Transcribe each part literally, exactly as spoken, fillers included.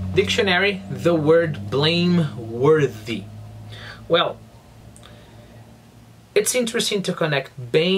Dictionary, the word blameworthy. Well, it's interesting to connect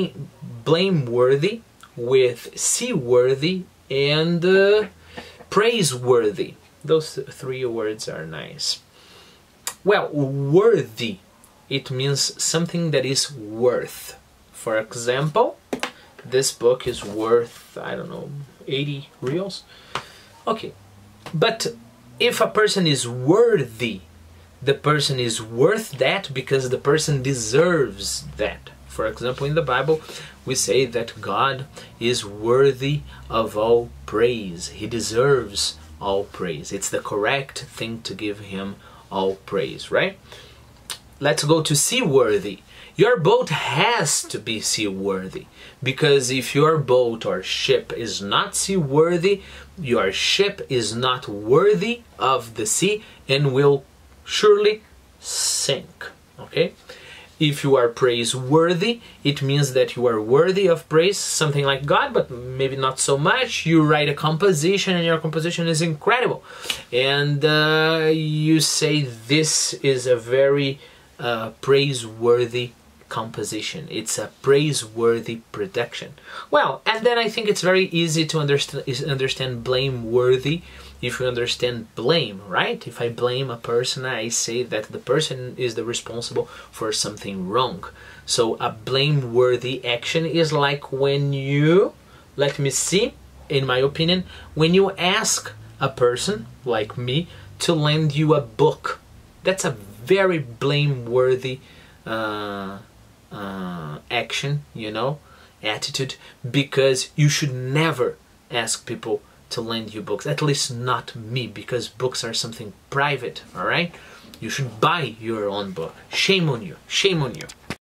blameworthy with seaworthy and uh, praiseworthy. Those th three words are nice. Well, worthy, it means something that is worth. For example, this book is worth, I don't know, eighty reals? Okay, but if a person is worthy, the person is worth that because the person deserves that. For example, in the Bible, we say that God is worthy of all praise. He deserves all praise. It's the correct thing to give him all praise, right? Let's go to seaworthy. Your boat has to be seaworthy, because if your boat or ship is not seaworthy, your ship is not worthy of the sea and will surely sink. Okay? If you are praiseworthy, it means that you are worthy of praise, something like God, but maybe not so much. You write a composition and your composition is incredible. And uh, you say this is a very uh, praiseworthy composition. It's a praiseworthy production. Well, and then I think it's very easy to understand, understand blameworthy if you understand blame, right? If I blame a person, I say that the person is the responsible for something wrong. So a blameworthy action is like when you, let me see, in my opinion, when you ask a person, like me, to lend you a book. That's a very blameworthy uh, uh, action, you know, attitude, because you should never ask people to lend you books, at least not me, because books are something private, all right? You should buy your own book. Shame on you, shame on you.